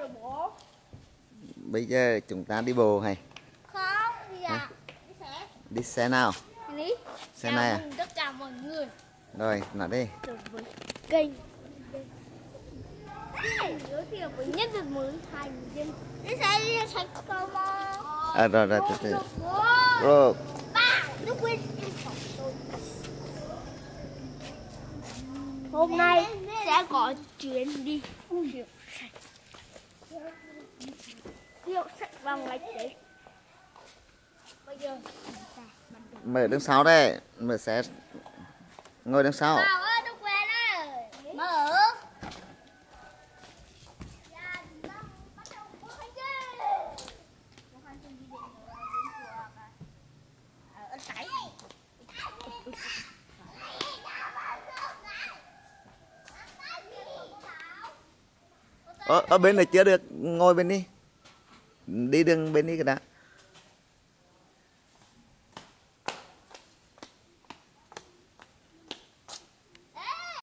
rồi bố. Bây giờ chúng ta đi bộ hay? Không, dạ. Đi xe. Đi xe nào? Đi. Xe này à? Tất cả mọi người. Rồi, nói đi. Đến với kênh. Giới thiệu với nhất được mới thành dân. Đi xe đi sạch cơ mà. Rồi, từ. Rồi. Ba, nó quên. Hôm nay sẽ có chuyến đi hiệu sạch. Hiệu sạch bằng lạch đấy. Bây giờ Mở đằng sau đây, mở xe ngồi đằng sau. Bảo ơi, nó quên rồi. Mở. Ở bên này chưa được, ngồi bên đi. Đi đường bên đi cái đã.